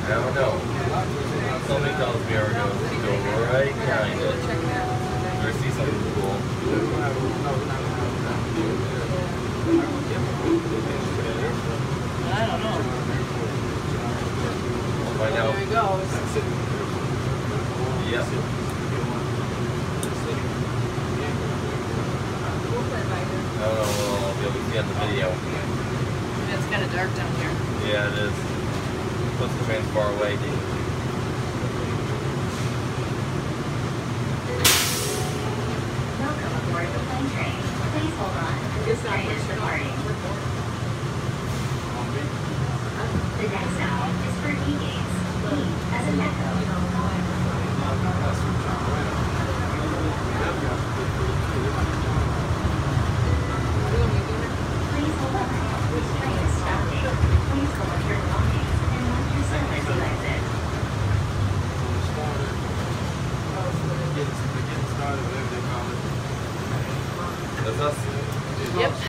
I don't know. Something tells me we're going to go right behind it. Or see something cool. I don't know. We'll find out. There he goes. Yep. I don't know, we'll be able to see on the video. It's kind of dark down here. Yeah, it is. Plus the man's far away. Welcome aboard the plane train. Please hold on. This train is departing. The next stop is for E-Gates. E as in echo. Please hold on. This train is stopping. Please collect your belongings and lock yourself as you exit. That's us. Yep.